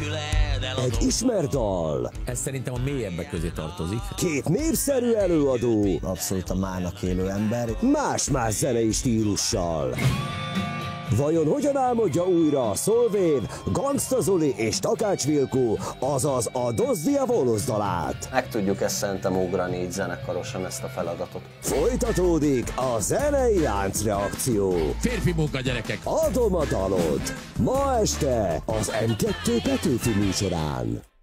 Egy ismert dal. Ez szerintem a mélyebbek közé tartozik. Két népszerű előadó. Abszolút a mának élő ember. Más-más zenei stílussal. Vajon hogyan álmodja újra a Solwave, Gangsta Zoli és Takács Vilkó, azaz a Dos Diabolos dalát? Meg tudjuk ezt szerintem ugrani így zenekarosan ezt a feladatot. Folytatódik a zenei láncreakció. Férfi munka, gyerekek! Adom a dalod. Ma este az M2 Petőfi műsorán.